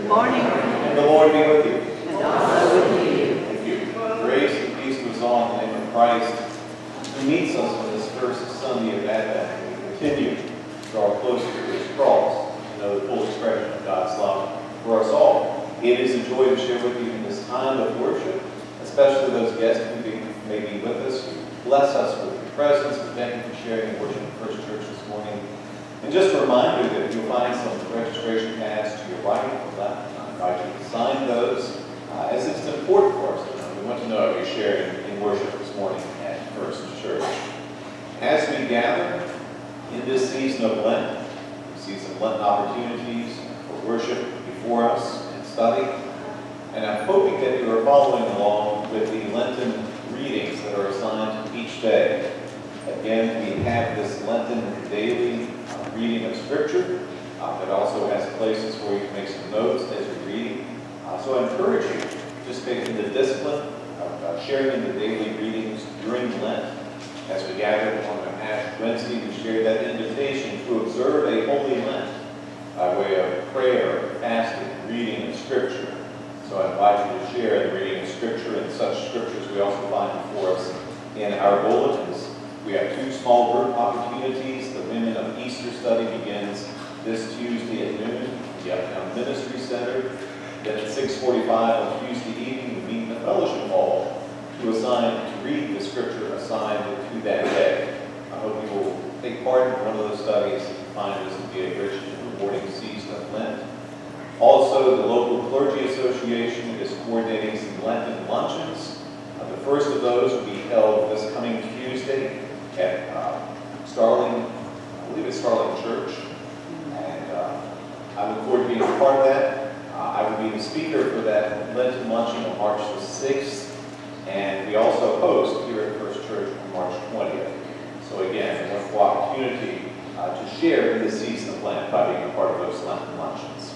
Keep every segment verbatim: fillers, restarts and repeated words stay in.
Good morning. And the Lord be with you. And also with you. Thank you. Grace and peace goes on in the name of Christ, who meets us on this first Sunday of Advent. We continue to draw closer to his cross and know the full expression of God's love for us all. It is a joy to share with you in this time of worship, especially those guests who be, may be with us. Bless us with your presence. We thank you for sharing the worship of First Church this morning. And just a reminder that you'll find some registration pads to your right or left. I invite you to sign those, uh, as it's important for us to know. We want to know if you're sharing in worship this morning at First Church. As we gather in this season of Lent, we see some Lenten opportunities for worship before us and study. And I'm hoping that you are following along with the Lenten readings that are assigned each day. Again, we have this Lenten daily uh, reading of Scripture uh, that also has places where you can make some notes as you're reading. Uh, so I encourage you to participate in the discipline of uh, sharing in the daily readings during Lent. As we gathered on Ash Wednesday, we shared that invitation to observe a holy Lent by way of prayer, fasting, reading of Scripture. So I invite you to share the reading of Scripture, and such Scriptures we also find before us in our bulletins. We have two small group opportunities. The Women of Easter study begins this Tuesday at noon at the Uptown Ministry Center. Then at six forty-five on Tuesday evening, we meet in the fellowship hall to assign to read the Scripture assigned to that day. I hope you will take part in one of those studies and find this to be a rich and rewarding season of Lent. Also, the local clergy association is coordinating some Lenten luncheons. Uh, the first of those will be held this coming Tuesday at uh, Starling, I believe it's Starling Church. And uh, I look forward to being a part of that. Uh, I will be the speaker for that Lenten luncheon on March the sixth. And we also host here at First Church on March twentieth. So again, a wonderful opportunity uh, to share in this season of Lent by being a part of those Lenten luncheons.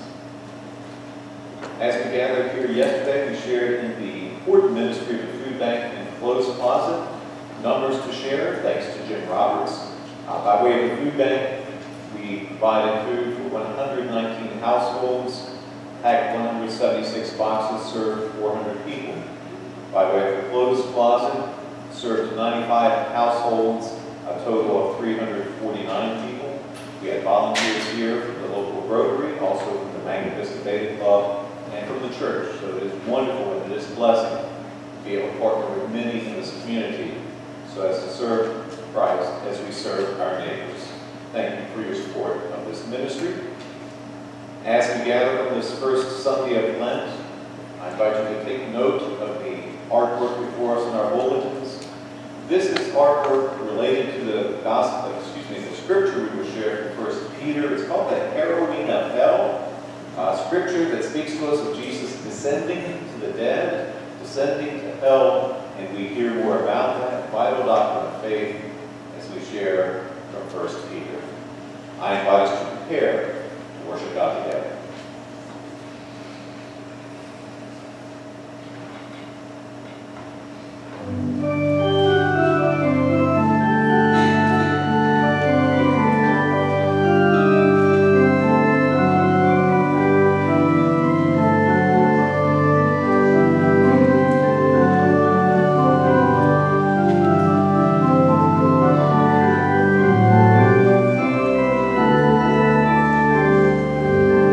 As we gathered here yesterday, we shared in the important ministry of the food bank and clothes closet. Numbers to share, thanks to Jim Roberts. Uh, by way of the food bank, we provided food for one hundred nineteen households, packed one hundred seventy-six boxes, served four hundred people. By way of the clothes closet, served ninety-five households, a total of three hundred forty-nine people. We had volunteers here from the local Rotary, also from the Methodist Club, and from the church. So it is wonderful and it is a blessing to be able to partner with many in this community so as to serve Christ as we serve our neighbors. Thank you for your support of this ministry. As we gather on this first Sunday of Lent, I invite you to take note of the artwork before us in our bulletins. This is artwork related to the gospel, excuse me, the scripture we will share from First Peter. It's called the Heroine of Hell. Uh, scripture that speaks to us of Jesus descending to the dead, descending to hell, and we hear more about that vital doctrine of faith as we share from First Peter. I invite us to prepare to worship God together. Thank you.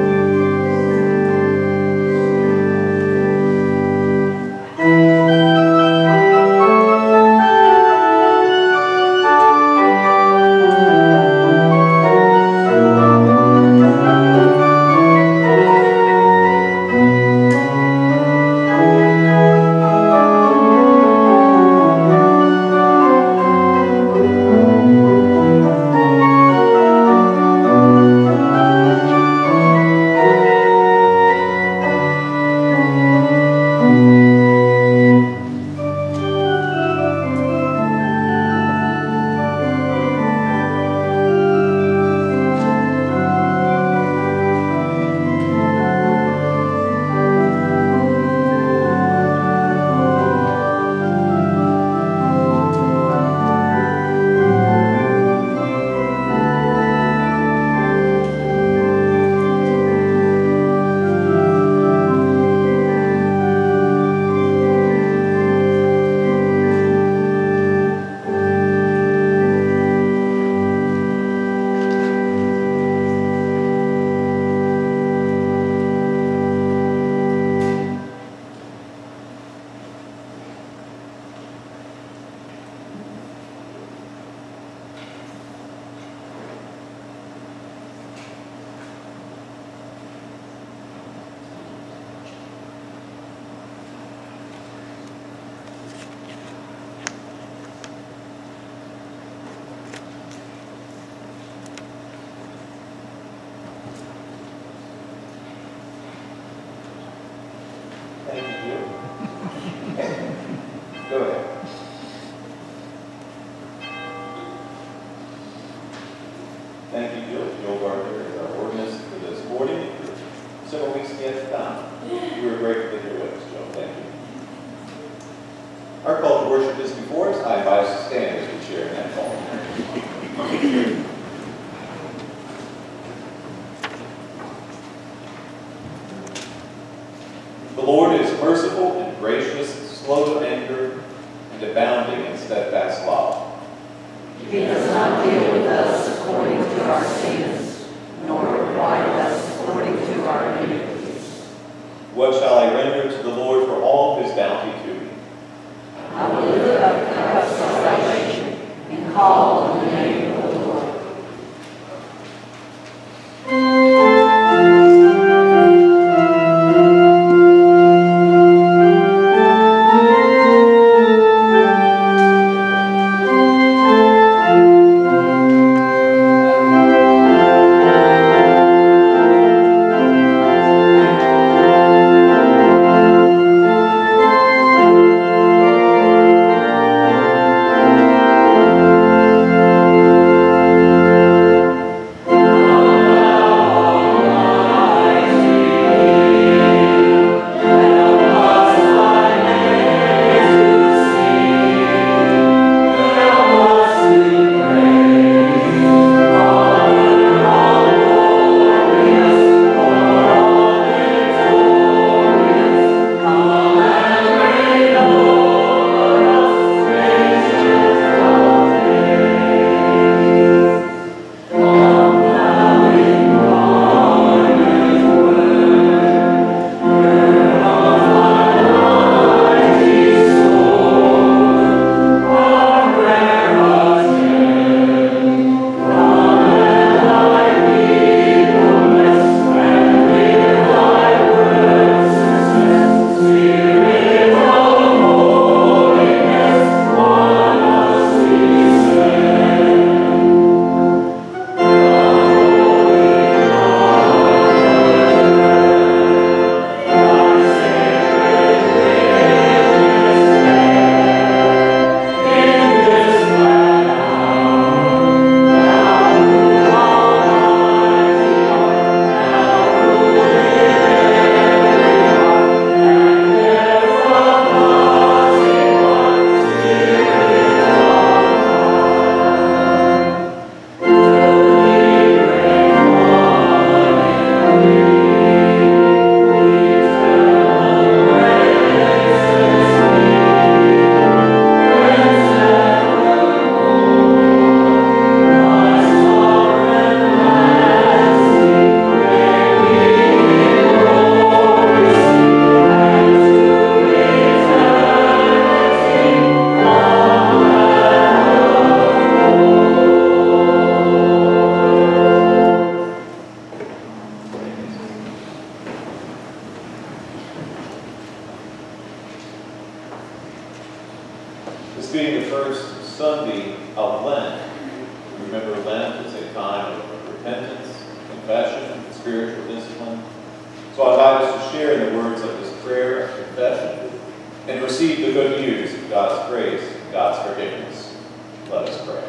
weeks yet to come. We are grateful that you're with us, Joe. Thank you. Our call to worship is before us. I invite us to stand as we share in that call. The Lord is merciful and gracious, slow to anger, and abounding in steadfast love. He does not deal with us according to our sins, nor require us according to our iniquities. What shall I render to the Lord for all his bounty to me? I will lift up the cup of salvation and call on the name of the Lord. This being the first Sunday of Lent, remember Lent is a time of repentance, confession, and spiritual discipline. So I invite us to share in the words of this prayer of confession and receive the good news of God's grace and God's forgiveness. Let us pray.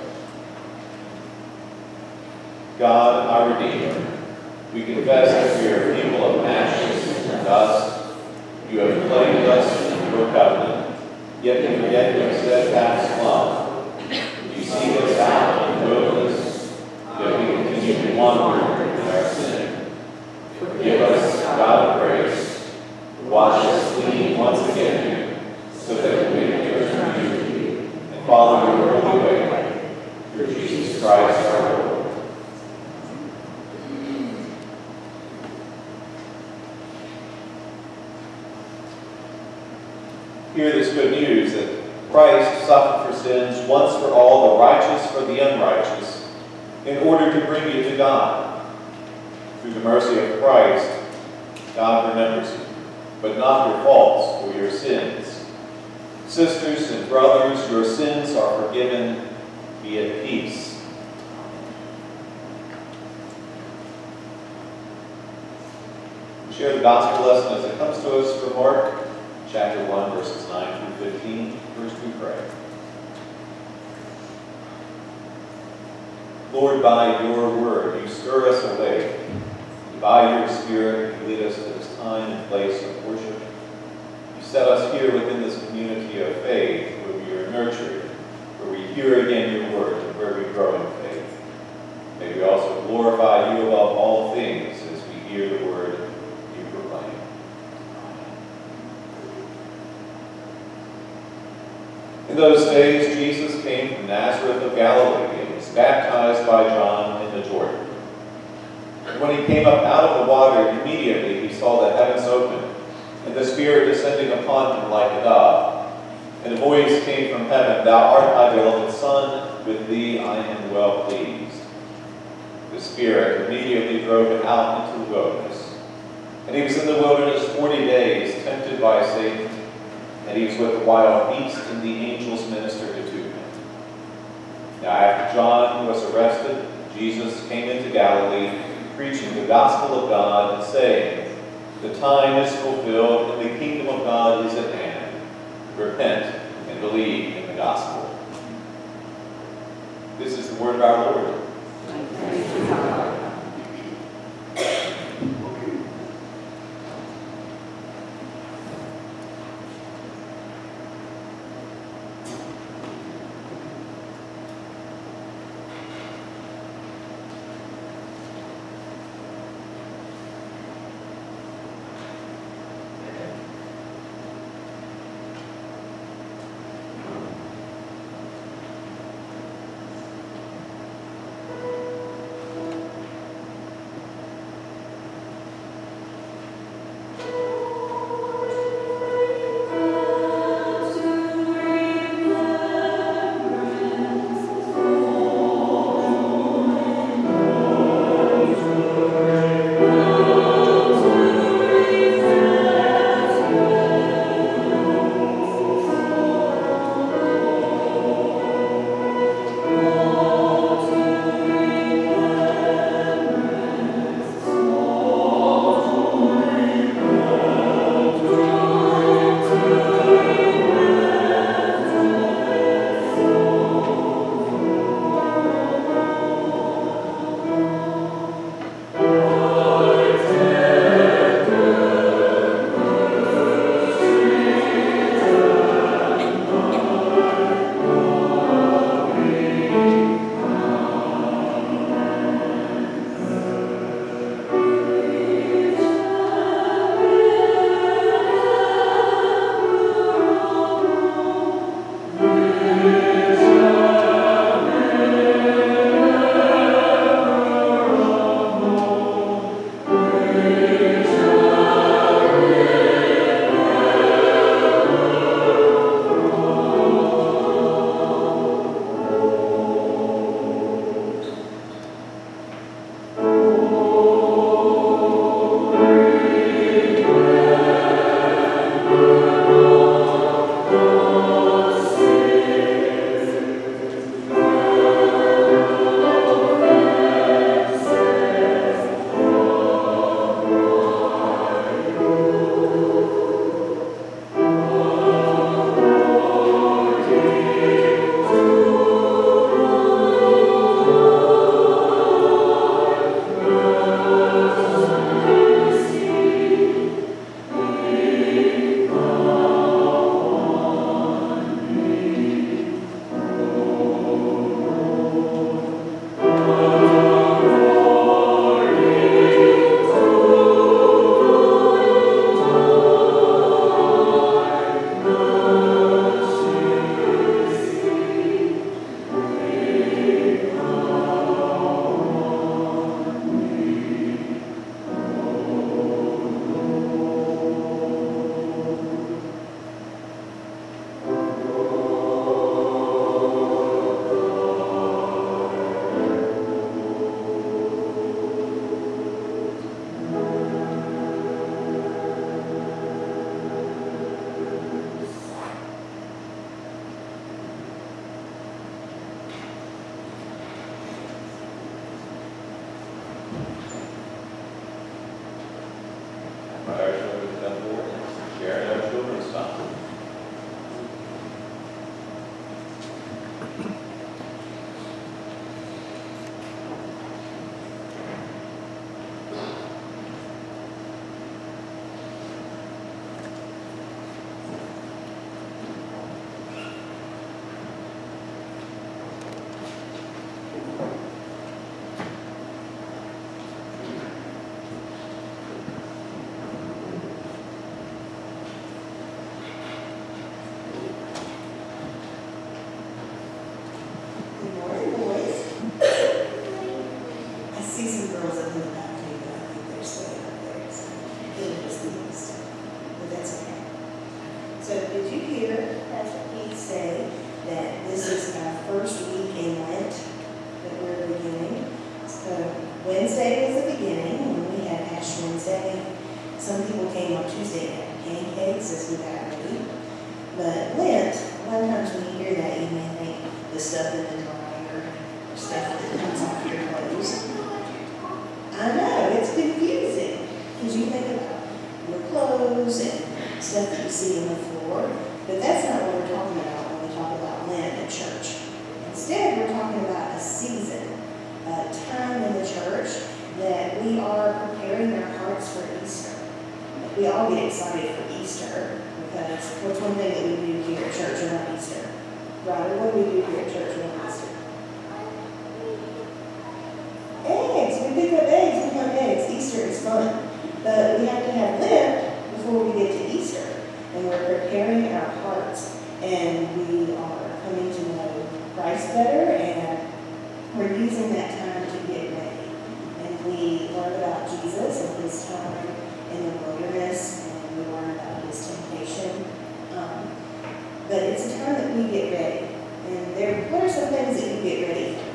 God, our Redeemer, we confess that we are people of ashes and dust. You have claimed us in your covenant, yet you forget your steadfast love. You seek us out in the wilderness, yet we continue to wander in our sin. Forgive us, God of grace. Wash us clean once again, so that we may return to you and follow your holy way. Through Jesus Christ our Lord. Hear this good news that Christ suffered for sins once for all, the righteous for the unrighteous, in order to bring you to God. Through the mercy of Christ, God remembers you, but not your faults or your sins. Sisters and brothers, your sins are forgiven. Be at peace. We share the gospel lesson as it comes to us from Mark chapter one, verses nine through fifteen. First we pray. Lord, by your word, you stir us awake, and by your Spirit, you lead us to this time and place of worship. You set us here within this community of faith where we are nurtured, where we hear again your word, and where we grow in faith. May we also glorify you above all things as we hear the word you proclaim. In those days, Jesus came from Nazareth of Galilee and was baptized by John in the Jordan. And when he came up out of the water, immediately he saw the heavens open, and the Spirit descending upon him like a dove. And a voice came from heaven, "Thou art my beloved Son, with thee I am well pleased." The Spirit immediately drove him out into the wilderness. And he was in the wilderness forty days, tempted by Satan, and he was with the wild beasts, and the angels ministered to him. Now after John was arrested, Jesus came into Galilee, preaching the gospel of God, and saying, "The time is fulfilled, and the kingdom of God is at hand. Repent and believe in the gospel." This is the word of our Lord. Thanks be to God. stuff that you see on the floor. But that's not what we're talking about when we talk about Lent in church. Instead, we're talking about a season, a time in the church that we are preparing our hearts for Easter. Like, we all get excited for Easter because what's one thing that we do here at church around Easter? Right? What do we do here at church around Easter? Eggs. We pick up eggs. We hunt eggs. Easter is fun. But we have to have Lent before we get to Easter. And we're preparing our hearts. And we are coming to know Christ better. And we're using that time to get ready. And we learn about Jesus and his time in the wilderness. And we learn about his temptation. Um, but it's a time that we get ready. And there, what are some things that you get ready for?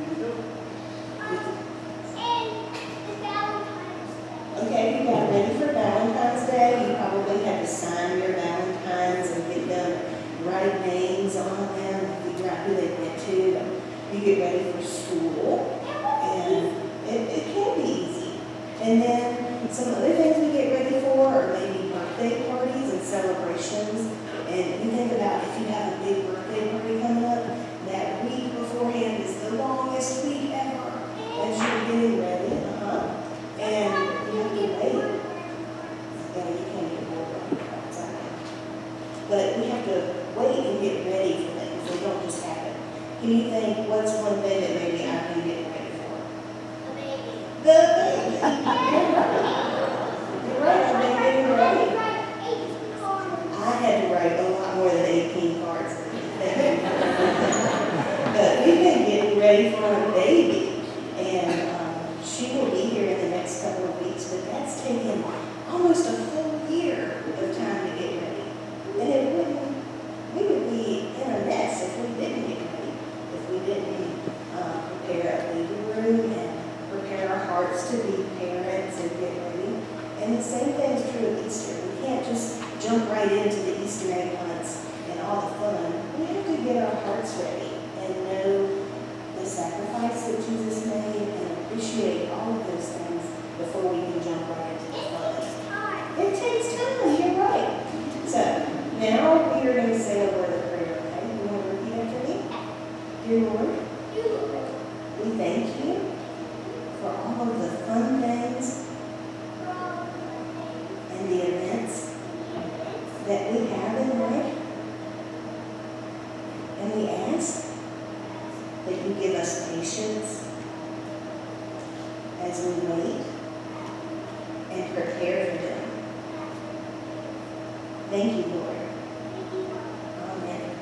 Okay, you got ready for Valentine's Day. You probably had to sign your Valentines and get them, write names on them, figure out who they went to. You get ready for school, and it, it can be easy. And then some other things we get ready for are maybe birthday parties and celebrations. And you think about if you have a big birthday party coming up, that week beforehand is the longest week ever as you're getting ready. Uh-huh. And you have to wait. Yeah, you can't get bored on your time. But we have to wait and get ready for things. They don't just happen. Can you think what's one thing that maybe I've been getting ready for? The baby. The baby. You're right. I've been getting ready. I had to write a lot more than eighteen cards. But we've been getting ready for a baby. And um, she will be here in the next couple of weeks, but that's taken almost a full year of time to get ready. And it wouldn't, we would be in a mess if we didn't get ready, if we didn't uh, prepare a baby room and prepare our hearts to be parents and get ready. And the same thing is true of Easter. We can't just jump right into the Easter egg hunts and all the fun. We have to get our hearts ready and know the sacrifice that Jesus made and appreciate all of those things before we can jump right into the fun. It takes time, you're right. So, now we are going to say a word of prayer, okay? You want to repeat after me? Dear Lord, we thank you for all of the fun things and the events that we have in life. And we ask that you give us patience as we wait and prepare for them. Thank you, Lord. Amen.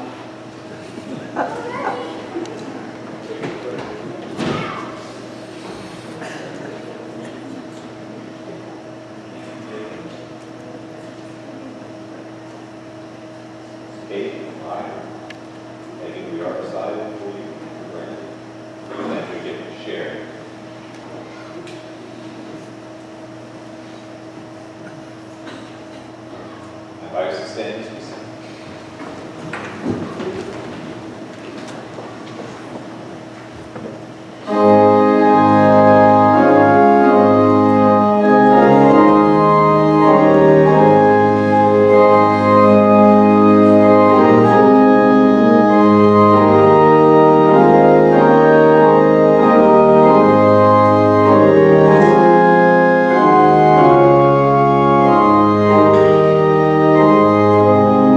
Kate and I, Megan, we are excited for you, Brandon, and that we get to share. I invite us to stand as we sing. Thank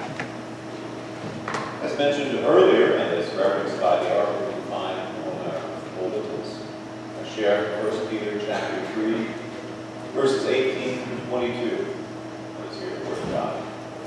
As mentioned earlier, and as referenced by the article we find on our bulletins, I share First Peter chapter three, verses eighteen through twenty-two. Let's hear the word of God.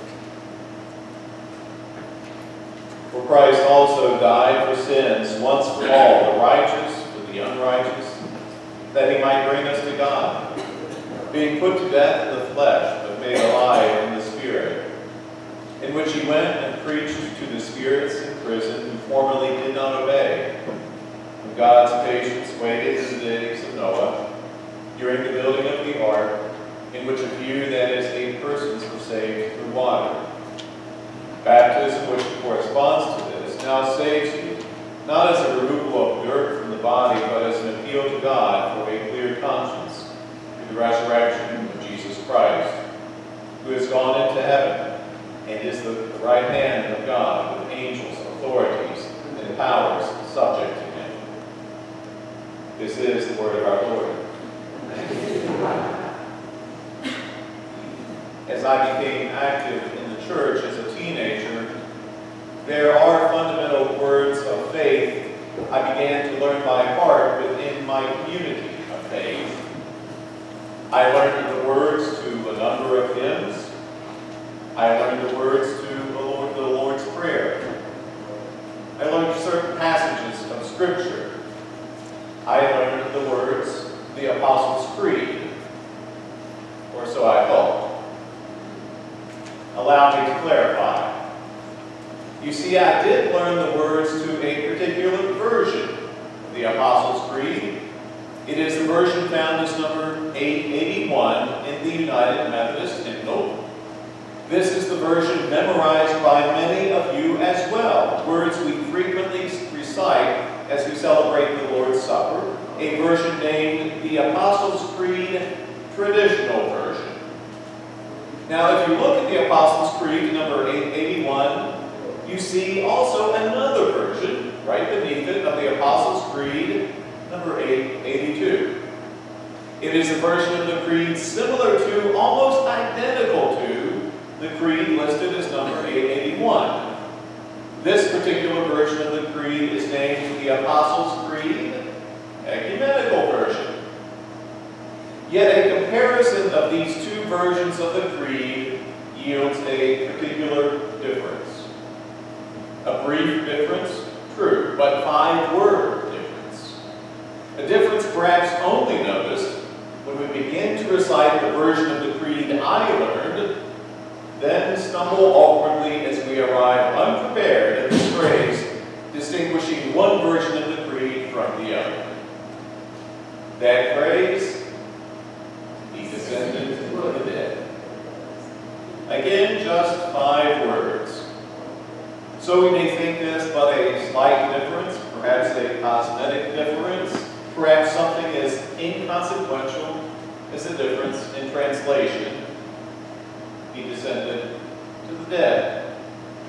For Christ also died for sins once for all, the righteous for the unrighteous, that he might bring us to God, being put to death in the flesh, but made alive in the Spirit, in which he went and preached to the spirits in prison who formerly did not obey, when God's patience waited in the days of Noah, during the building of the ark, in which a few, that is, eight persons, were saved through water. Baptism, which corresponds to this, now saves you, not as a removal of dirt from the body, but as an appeal to God for a clear conscience, through the resurrection of Jesus Christ, who has gone into heaven, and is the, the right hand of God, with angels, authorities, and powers subject to him. This is the word of our Lord. As I became active in the church as a teenager, there are fundamental words of faith I began to learn by heart within my community of faith. I learned the words to a number of hymns. I learned the words to the, Lord, the Lord's Prayer. I learned certain passages of Scripture. I learned the words of the Apostles' Creed, or so I thought. Allow me to clarify. You see, I did learn the words to a particular version of the Apostles' Creed. It is the version found as number eight eighty-one in the United Methodist hymnal. This is the version memorized by many of you as well, words we frequently recite as we celebrate the Lord's Supper, a version named the Apostles' Creed Traditional Version. Now, if you look at the Apostles' Creed, number eight eighty-one, you see also another version, right beneath it, of the Apostles' Creed, number eight eighty-two. It is a version of the Creed similar to, almost identical to, the Creed listed as number eight eighty-one. This particular version of the Creed is named the Apostles' Creed Ecumenical Version. Yet a comparison of these two versions of the Creed yields a particular difference. A brief difference, true, but five-word difference. A difference perhaps only noticed when we begin to recite the version of the Creed I learned, then stumble awkwardly as we arrive unprepared at this phrase, distinguishing one version of the Creed from the other. That phrase, he descended to the dead. Again, just five words. So we may think this but a slight difference, perhaps a cosmetic difference, perhaps something as inconsequential as a difference in translation. He descended to the dead.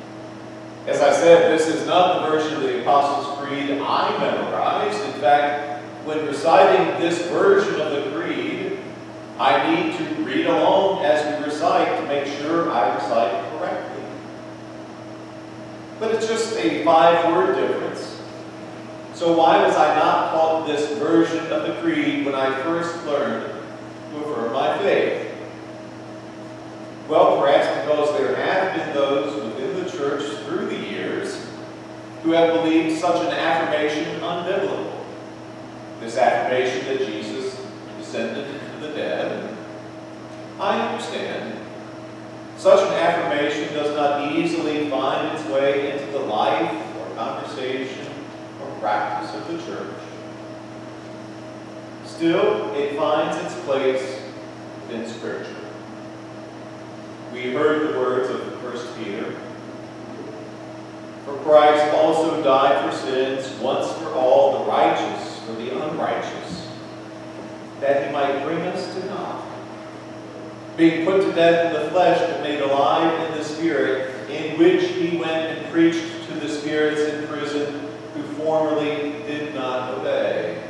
As I said, this is not the version of the Apostles' Creed I memorized. In fact, when reciting this version of the Creed, I need to read along as we recite to make sure I recite correctly. But it's just a five-word difference. So why was I not taught this version of the Creed when I first learned to affirm my faith? Well, perhaps because there have been those within the church through the years who have believed such an affirmation unbiblical. This affirmation that Jesus descended into the dead. I understand. Such an affirmation does not easily find its way into the life or conversation or practice of the church. Still, it finds its place within Scripture. We heard the words of First Peter. For Christ also died for sins once for all, the righteous for the unrighteous, that he might bring us to God, being put to death in the flesh but made alive in the Spirit, in which he went and preached to the spirits in prison who formerly did not obey.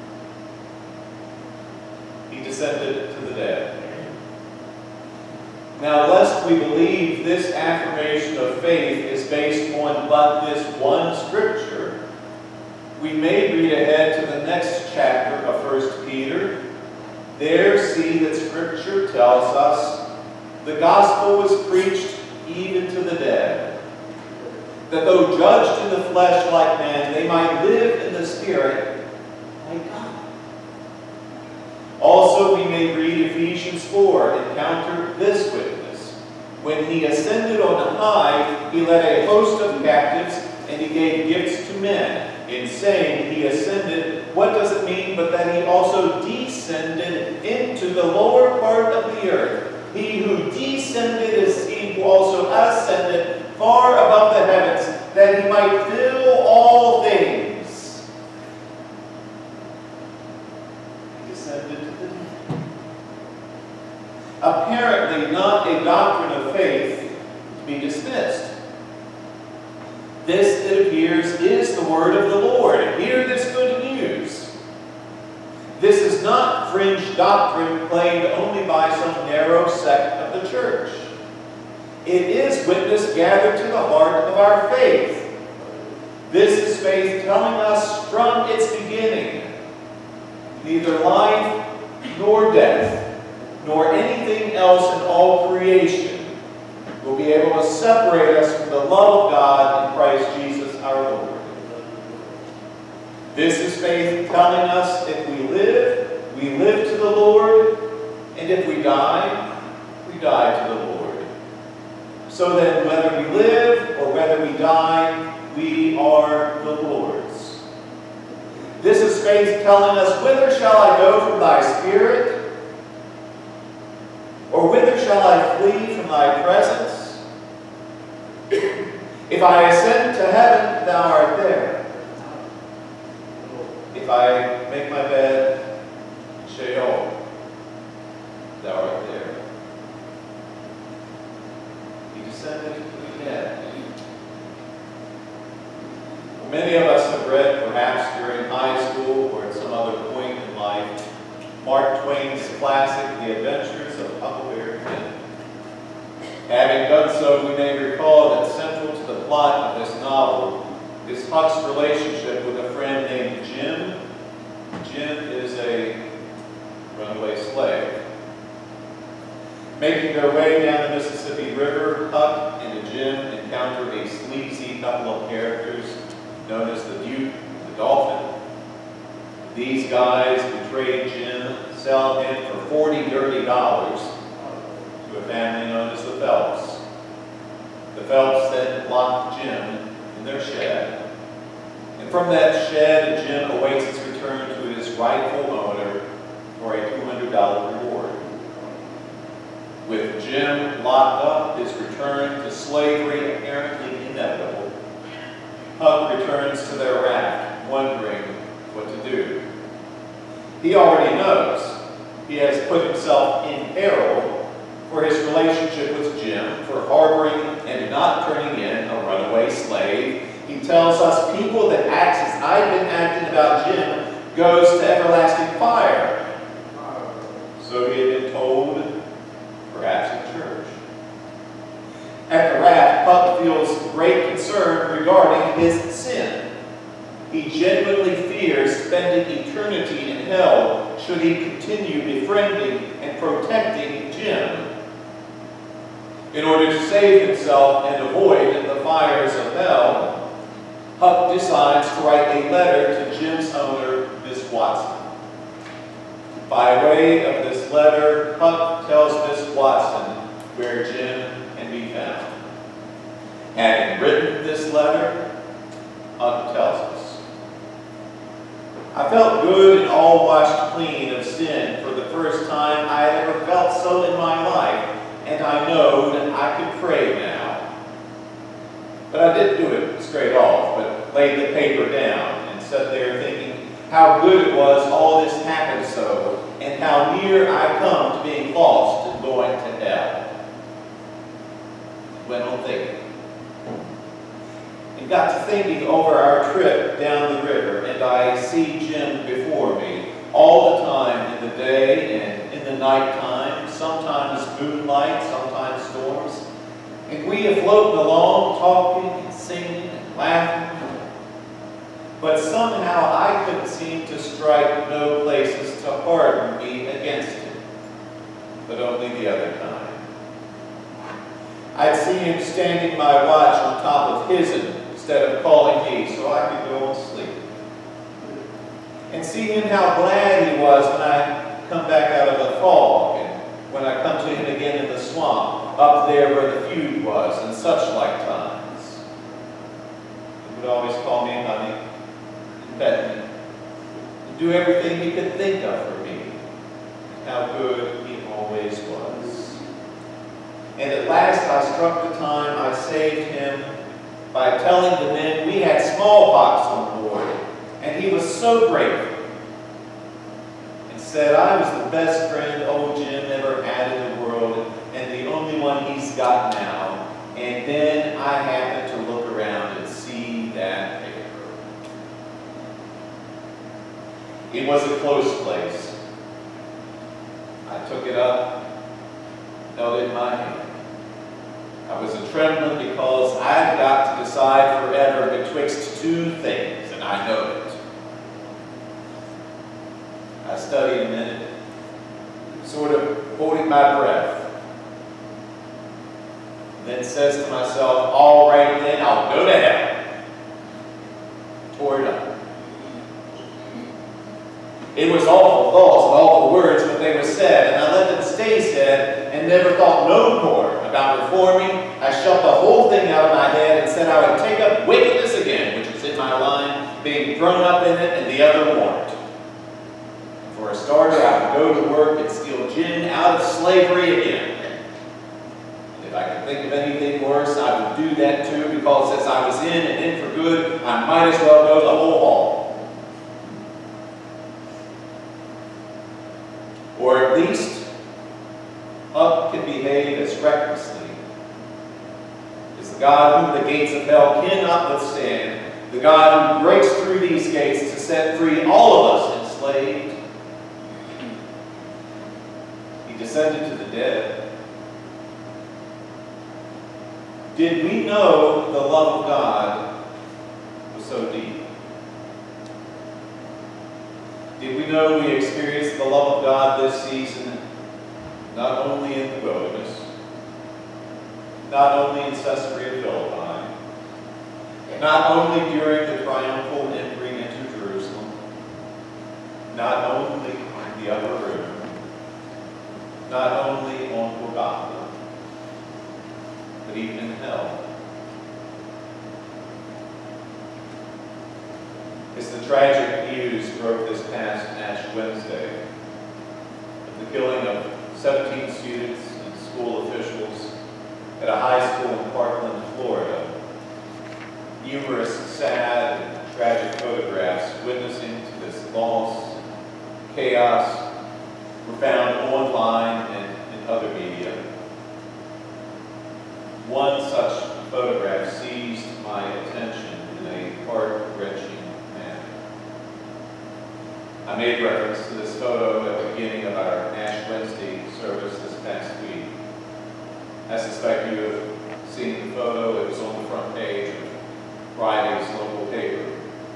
He descended to the dead. Now, lest we believe this affirmation of faith is based on but this one scripture, we may read ahead to the next chapter of First Peter. There see that scripture tells us the gospel was preached even to the dead, that though judged in the flesh like men, they might live in the spirit like God. Also, we may read Ephesians four, encounter this witness. When he ascended on high, he led a host of captives, and he gave gifts to men. In saying he ascended, what does it mean but that he also descended into the lower part of the earth? He who descended is he who also ascended far above the heavens, that he might fill all things. He descended to the dead. Apparently not a doctrine of faith to be dismissed. This, it appears, is the word of the Lord. Hear this good news. This is not fringe doctrine claimed only by some narrow sect of the church. It is witness gathered to the heart of our faith. This is faith telling us from its beginning, neither life nor death, nor anything else in all creation will be able to separate us from the love of God in Christ Jesus our Lord. This is faith telling us if we live, we live to the Lord, and if we die, we die to the Lord. So then whether we live or whether we die, we are the Lord's. This is faith telling us, whither shall I go from thy spirit? Or whither shall I flee from thy presence? If I ascend to heaven, thou art there. If I make my bed in Sheol, thou art there. He descended to the dead. Well, many of us have read, perhaps during high school or at some other point in life, Mark Twain's classic, The Adventures of Huckleberry Finn. Having done so, we may recall that central to the plot of this novel is Huck's relationship with a friend named Jim. Jim is a runaway slave. Making their way down the Mississippi River, Huck and Jim encounter a sleazy couple of characters known as the Duke and the Dolphin. These guys betrayed Jim, sell him for forty dirty dollars to a family known as the Phelps. The Phelps then locked Jim in their shed. And from that shed, Jim awaits his return to his rightful owner for a two hundred dollar reward. With Jim locked up, his return to slavery apparently inevitable, Huck returns to their raft, wondering what to do. He already knows he has put himself in peril for his relationship with Jim, for harboring and not turning in a runaway slave. He tells us people that acts as I've been acting about Jim goes to everlasting fire. So he had been told, perhaps in church. At the raft, Huck feels great concern regarding his sin. He genuinely fears spending eternity in hell should he continue befriending and protecting Jim. In order to save himself and avoid the fires of hell, Huck decides to write a letter to Jim's owner, Miss Watson. By way of this letter, Huck tells Miss Watson where Jim can be found. Having written this letter, Huck tells us, I felt good and all washed clean of sin for the first time I had ever felt so in my life, and I know that I can pray now. But I didn't do it straight off, but laid the paper down and sat there thinking how good it was all this happened so, and how near I come to being lost and going to hell. Went on thinking. And got to thinking over our trip down the river, and I see Jim before me all the time in the day and in the night time, sometimes moonlight, sometimes storms, and we afloat along, talking and singing and laughing. But somehow I couldn't seem to strike no places to harden me against him, but only the other time. I'd see him standing my watch on top of his'n instead of calling me so I could go and sleep. And see him how glad he was when I come back out of the fog, and when I come to him again in the swamp, up there where the feud was, and such like times. He would always call me honey, and pet me, and do everything he could think of for me, and how good he always was. And at last I struck the time I saved him by telling the men we had smallpox on board, and he was so grateful, and said I was the best friend old Jim ever had in the world, and the only one he's got now. And then I happened to look around and see that paper. It was a close place. I took it up, held it in my hand. I was a-trembling because I'd got to decide forever betwixt two things, and I know it. I studied a minute, sort of holding my breath, and then says to myself, all right then, I'll go to hell. Tore it up. It was awful thoughts and awful words, but they were said, and I let them stay said, and never thought no more about reforming. I shut the whole thing out of my head and said I would take up wickedness again, which was in my line, being thrown up in it, and the other warrant. For a starter, I would go to work and steal gin out of slavery again. And if I could think of anything worse, I would do that too, because as I was in and in for good, I might as well go the whole haul. Or at least, up can behave as recklessly as the God whom the gates of hell cannot withstand, the God who breaks through these gates to set free all of us enslaved. He descended to the dead. Did we know the love of God was so deep? Did we know we experienced the love of God this season, not only in the wilderness, not only in Caesarea Philippi, not only during the triumphal entry into Jerusalem, not only in the upper room, not only on Golgotha, but even in hell? As the tragic news broke this past Ash Wednesday of the killing of seventeen students and school officials at a high school in Parkland, Florida, numerous sad and tragic photographs witnessing to this loss, chaos, were found online and in other media. One such photograph seized my attention in a heart-wrenching manner. I made reference to this photo at the beginning of our Ash Wednesday service this past week. I suspect you have seen the photo. It was on the front page of Friday's local paper.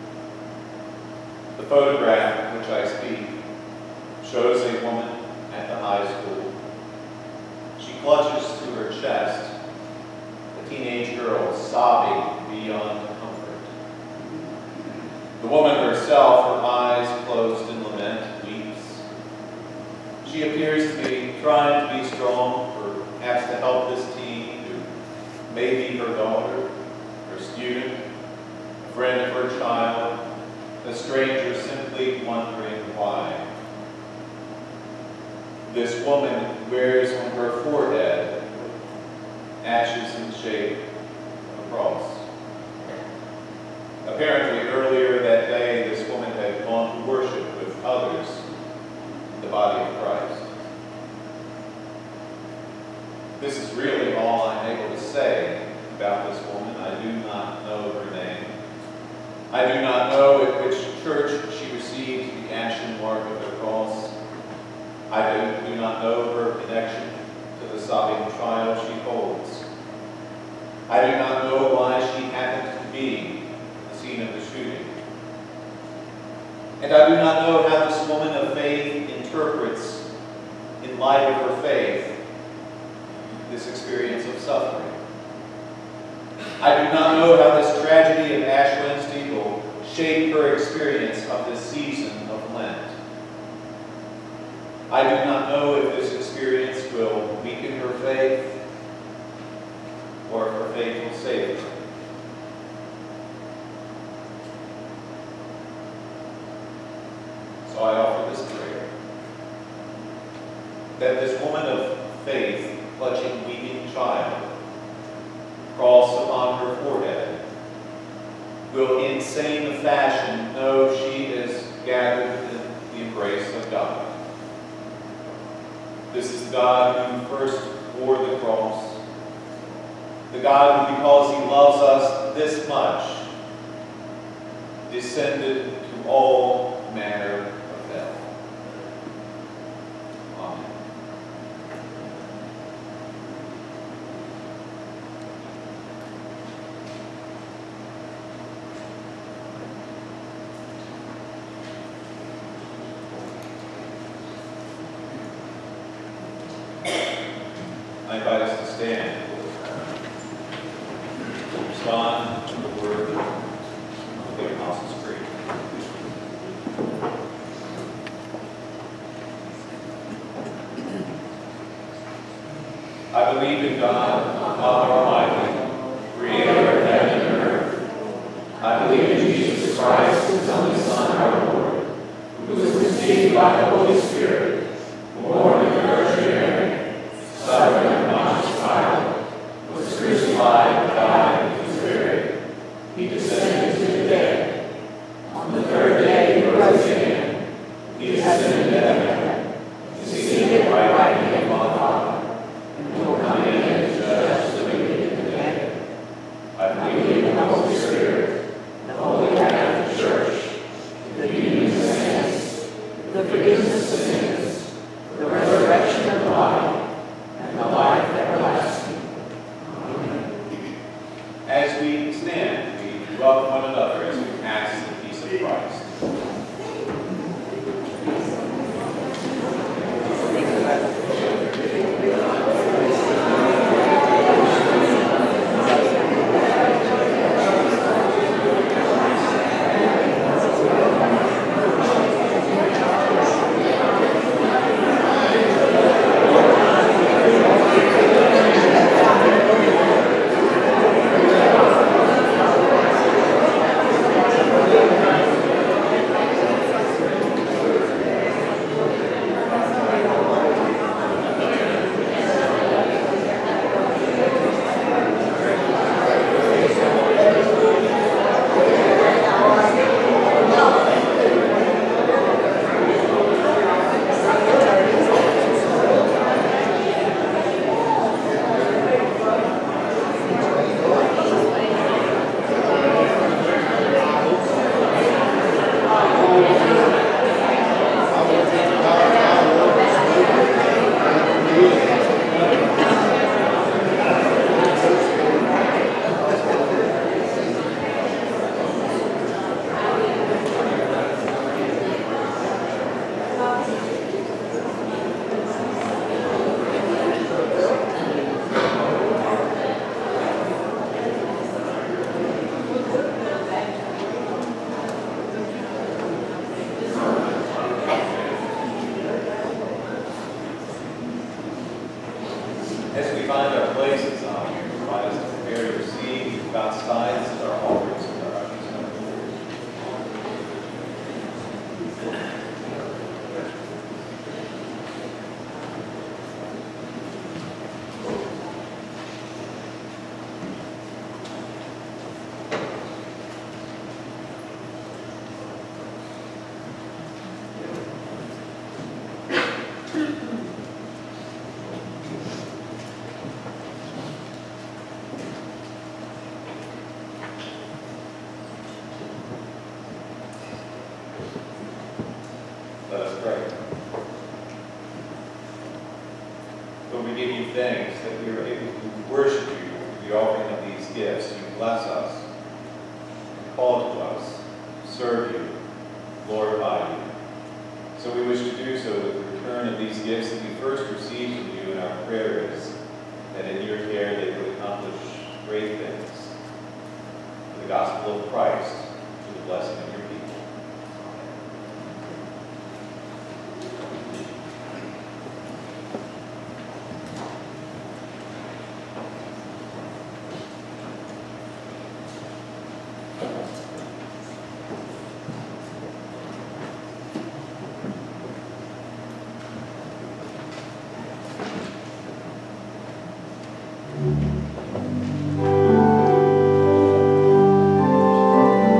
The photograph of which I speak shows a woman at the high school. She clutches to her chest a teenage girl sobbing beyond comfort. The woman herself, her eyes closed in lament, weeps. She appears to be trying to be strong, perhaps to help this teen who may be her daughter, her student, a friend of her child, a stranger simply wondering why. This woman wears on her forehead ashes in shape of a cross. Apparently, earlier that day, this woman had gone to worship with others in the body of Christ. This is really all I'm able to say about this woman. I do not know her name. I do not know at which church she received the ashen mark of the cross. I do, do not know her connection to the sobbing child she holds. periods of suffering. I do not know how this tragedy of Ash Wednesday will shape her experience of this season of Lent. I do not know if this experience will weaken her faith or if her faith will save her. So I offer this prayer, that this woman of faith, clutching weeping child, cross upon her forehead, will in same fashion know she is gathered in the embrace of God. This is the God who first bore the cross, the God who, because he loves us this much, descended to all manner of hell. Amen. I invite us to stand to respond to the word of the Apostles' Creed. I believe in God, Father Almighty, creator of heaven and earth. I believe in Jesus Christ, his only Son, our Lord, who was conceived by the Holy Spirit, born of the Virgin Mary, suffered under Pontius Pilate, was crucified, died, and was buried. He descended to the dead. On the third day he rose again. He ascended into heaven. He is seated at the right hand of the Father, and will come again to judge the wicked and the dead. I believe in the Holy Spirit, the Holy Catholic Church, the communion of saints, the forgiveness of sins, the resurrection of the body, and the life everlasting. Amen. As we stand, we welcome one another as we pass the peace of Christ. As we find our places on here, invite us to prepare to receive God's tithes and our offerings and our ushers come forward. Let us pray. Lord, we give you thanks that we are able to worship you through the offering of these gifts. You bless us, and call to us, serve you, glorify you. So we wish to do so with the return of these gifts that we first received from you in our prayer is that in your care they would accomplish great things for the gospel of Christ, to the blessing of your people. Thank you.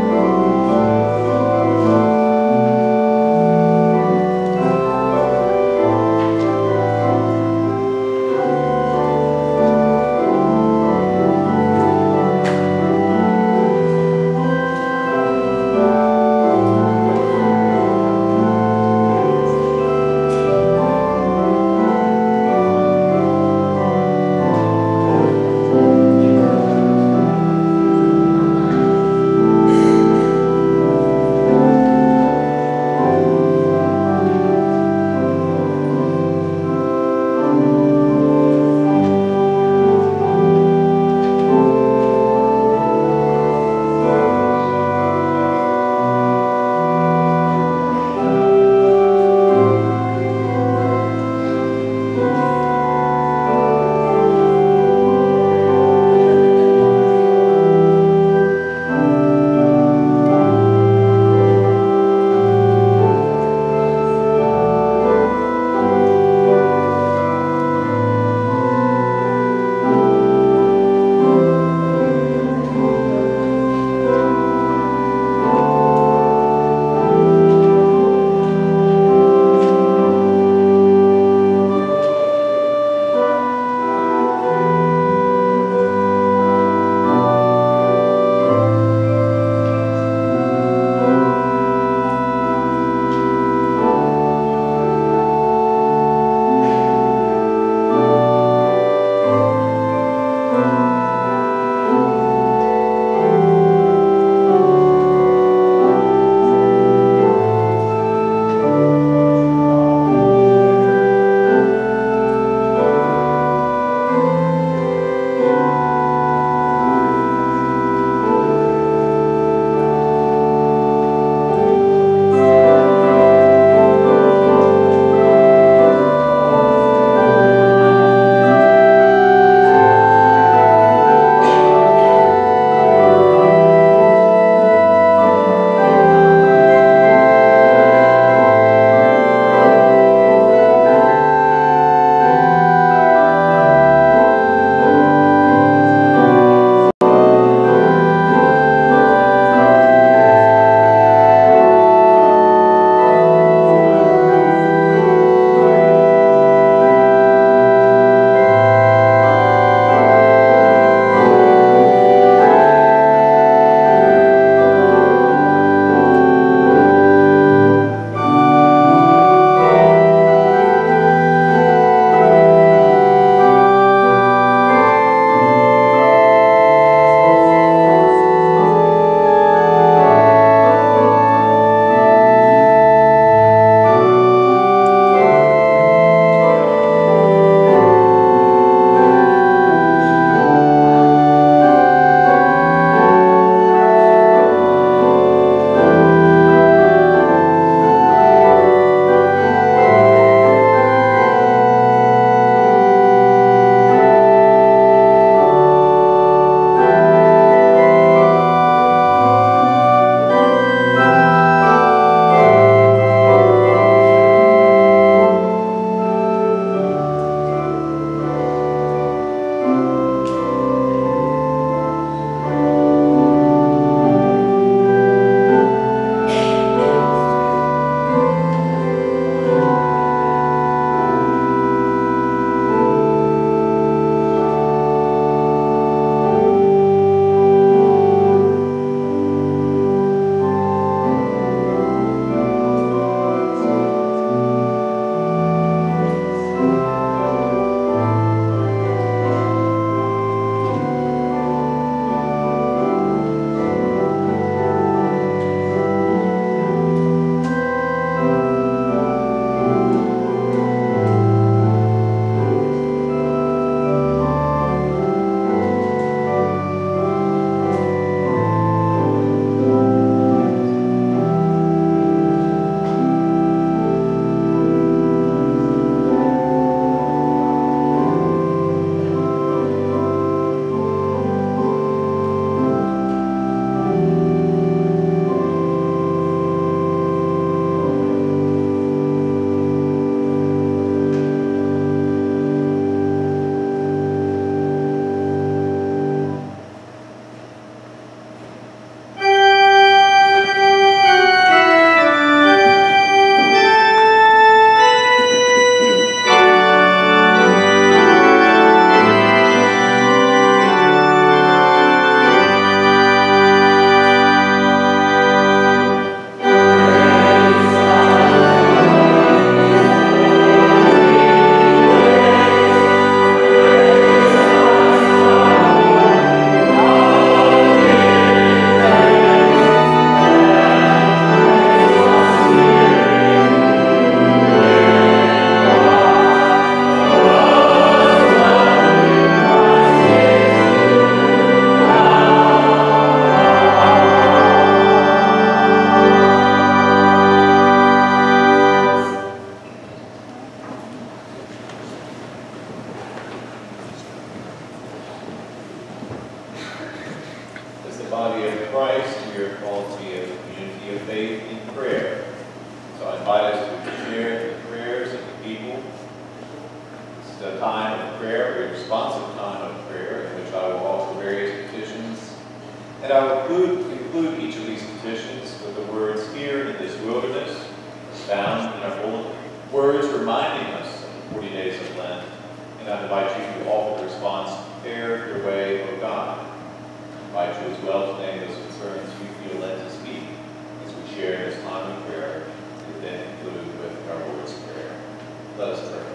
Christ, and we are called to be a community of faith in prayer. So I invite us to share the prayers of the people. This is a time of prayer, a responsive time of prayer, in which I will offer various petitions. And I will include, include each of these petitions with the words "here in this wilderness," found in our bulletin, words reminding us of the forty days of Lent. And I invite you to offer the response, "Prepare your way, O God." I invite you as well to name those concerns you feel led to speak as we share in this time of prayer, and then conclude with our Lord's Prayer. Let us pray.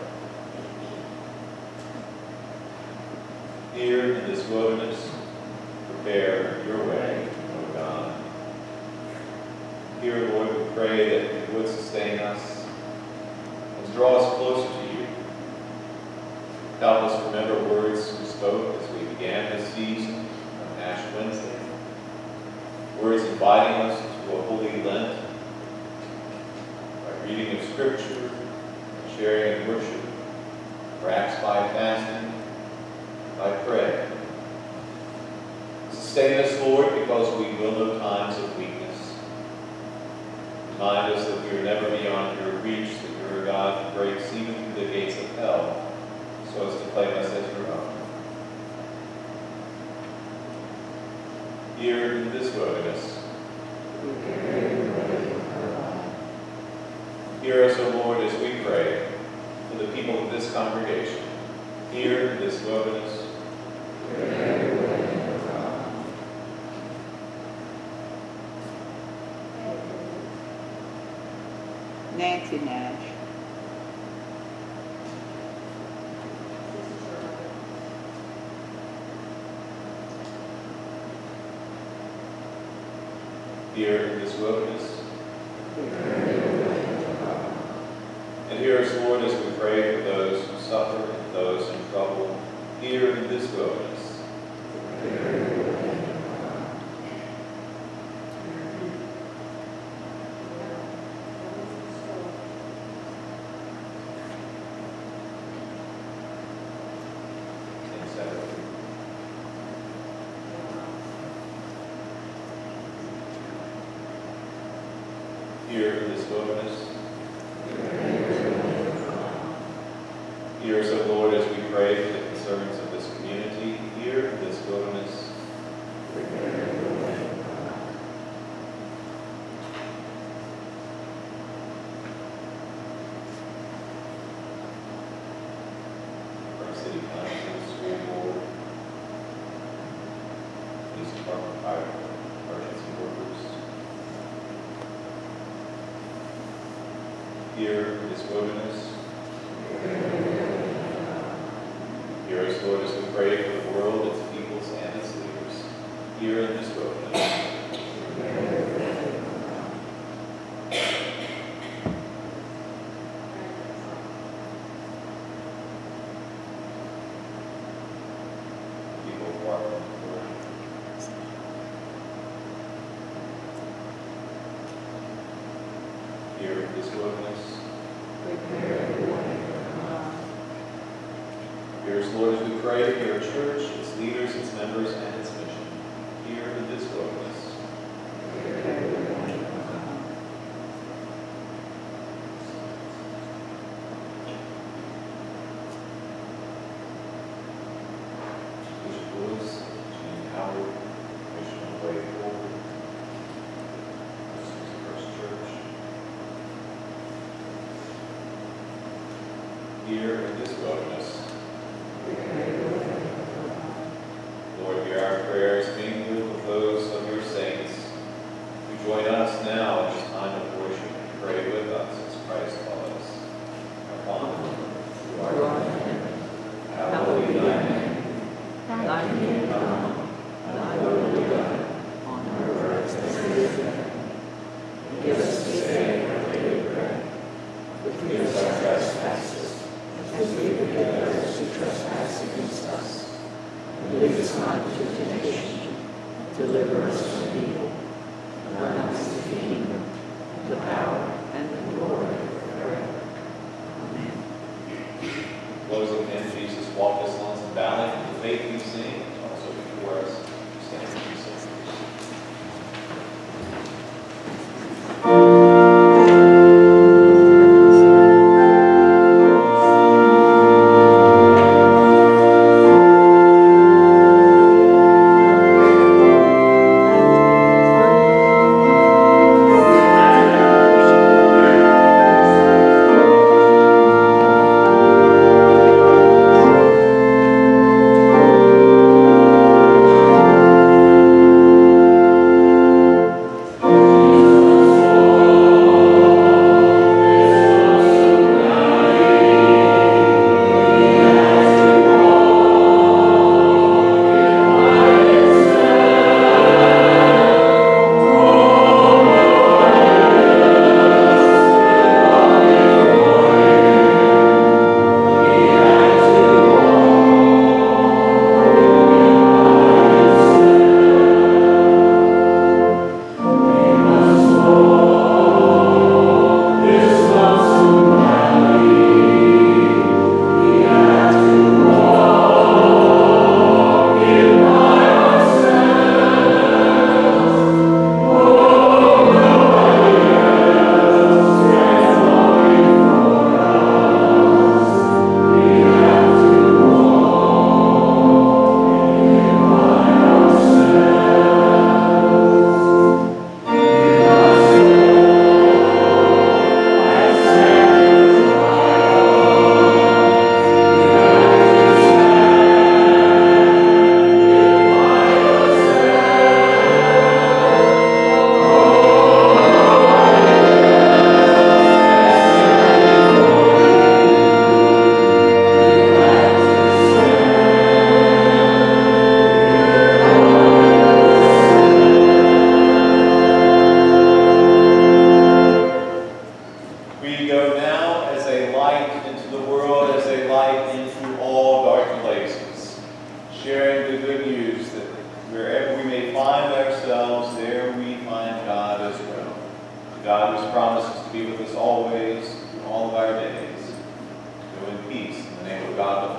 Here in this wilderness, prepare your way, O God. Here, Lord, we pray that you would sustain us and draw us closer to you. Help us remember words we spoke as we began this season on Ash Wednesday. Words inviting us to a holy Lent by reading of Scripture, by sharing in worship, perhaps by fasting, by prayer. Sustain us, Lord, because we will know times of weakness. Remind us that we are never beyond your reach, that you are a God who breaks even through the gates of hell, so as to claim us as your own. Here in this wilderness, hear us, O Lord, as we pray for the people of this congregation. Here in this wilderness, Nancy Nash. here in this wilderness. And hear us, Lord, as we pray for those who suffer and those in trouble here in this wilderness. Here in this wilderness. Hear us, O Lord, as we pray for the concerns of this community here in this wilderness. For our city council, school board, police department, fire, emergency workers. Here in this wilderness. Hear us, Lord, as we pray for the world, its peoples, and its leaders. Here in this wilderness. People who are on the Lord. Here in this wilderness. Hear us, Lord, as we pray for your church, its leaders, its members, and its mission. Here in this wilderness. Bishop Lewis, Jean Howard, Mission of the Way Forward. This is the First Church. Here in this wilderness. Lord, hear our prayers, mingled with those of your saints who join us now in this time of worship and pray with us as Christ taught us. Our Father, who art in heaven, hallowed be thy name. Thy kingdom come, thy will be done, on earth as it is in heaven. Give us this day our daily bread. Forgive us our trespasses, as we forgive those who trespass against us. And lead us not into temptation, deliver us from evil. For thine is the kingdom, the power, and the glory forever. Amen. Closing hymn, Jesus walked us on some valley, the faith we sing, also before us, stand and be saved. the good news that wherever we may find ourselves, there we find God as well. The God who's promised us to be with us always, through all of our days. Go in peace, in the name of God the